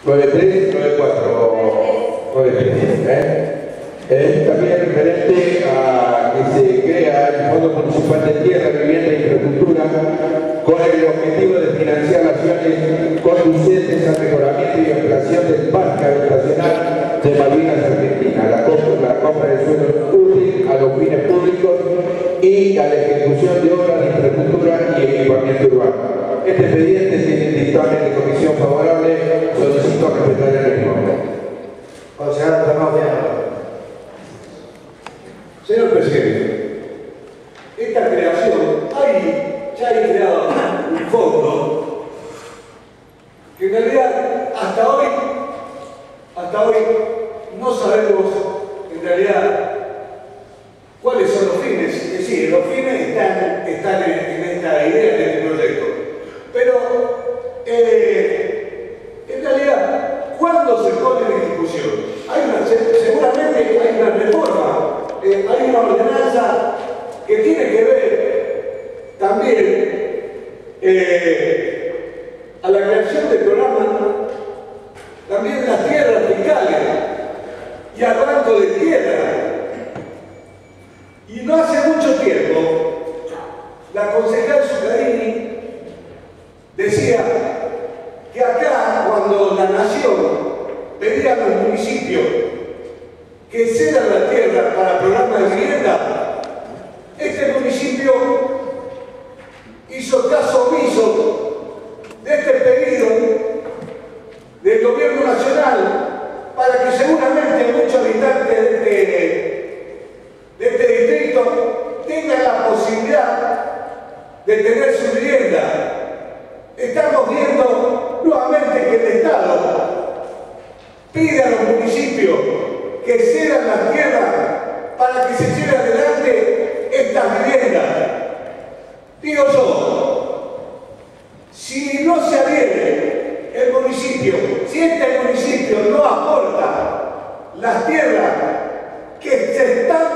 93, 94, 93, también referente a que se crea el Fondo Municipal de Tierra, Vivienda e Infraestructura con el objetivo de financiar acciones conducentes al mejoramiento y ampliación del parque habitacional de Malvinas Argentina, la compra de suelos útiles a los fines públicos y a la ejecución de obras de infraestructura y equipamiento urbano. Este expediente tiene dictamen de comisión favorable, solicito respetar el mismo. Concejal Fernando Piano. Señor presidente, esta creación, ya hay creado un fondo que en realidad hasta hoy no sabemos en realidad cuáles son los fines. Es decir, los fines están en esta idea, en este proyecto. Pero en realidad, ¿cuándo se pone en ejecución? Seguramente hay una reforma. Hay una ordenanza que tiene que ver también a la creación del programa, también de las tierras fiscales y al banco de tierra. Y no hace mucho tiempo, la concejal Zuccarini decía que acá, cuando la nación pedía a los municipios que cedan la tierra para programas de vivienda, este municipio hizo caso omiso de este pedido del gobierno nacional para que seguramente muchos habitantes de este distrito tengan la posibilidad de tener su vivienda. Estamos viendo nuevamente que el Estado pide a los municipios que cedan las tierras para que se lleve adelante estas viviendas. Digo yo, si no se adhiere el municipio, si este municipio no aporta las tierras que se están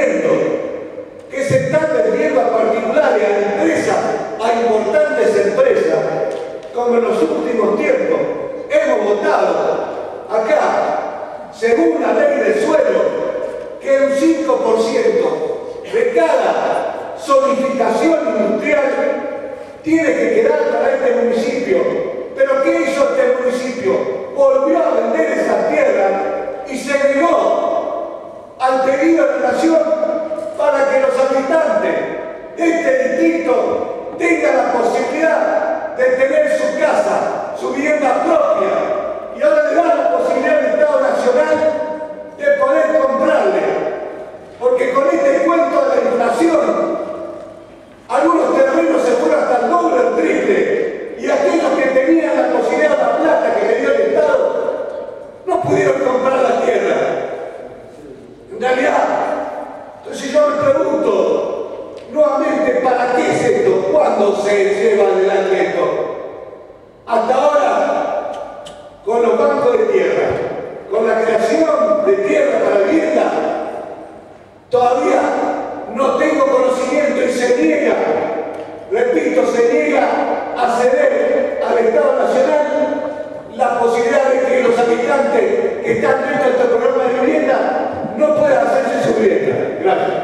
vendiendo a particulares, a empresas, a importantes empresas, como en los últimos tiempos hemos votado acá, según la ley del suelo, que un 5% de cada zonificación industrial tiene que quedar para este municipio. Pero ¿qué hizo este municipio? Volvió a vender esa tierra y se negó al pedido de la nación para que los habitantes de este distrito tengan la posibilidad de tener su casa, su vivienda propia. Y ahora le da la posibilidad al Estado Nacional de poder comprarle. Porque con este cuento de la inflación, algunos terrenos se fueron hasta el doble o el triple. Y aquellos que tenían la posibilidad de la plata que le dio el Estado, no pudieron comprar la tierra. En realidad, entonces yo me pregunto, nuevamente, ¿para qué es esto? ¿Cuándo se lleva adelante esto? Hasta ahora, con los bancos de tierra, con la creación de tierra para vivienda, todavía no tengo conocimiento y se niega, repito, se niega a ceder al Estado Nacional la posibilidad de que los habitantes que están dentro de este programa de vivienda no puedan hacerse su vivienda. Gracias.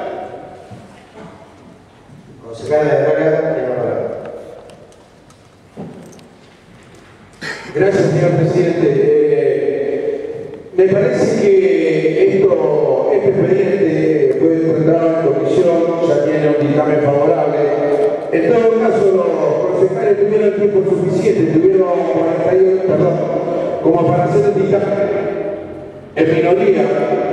Concejal de Herrera, tiene palabra. Gracias, señor presidente. Me parece que este expediente fue presentado en comisión, ya tiene un dictamen favorable. En todo caso, los concejales tuvieron tiempo suficiente, tuvieron 48, como para hacer el dictamen en minoría.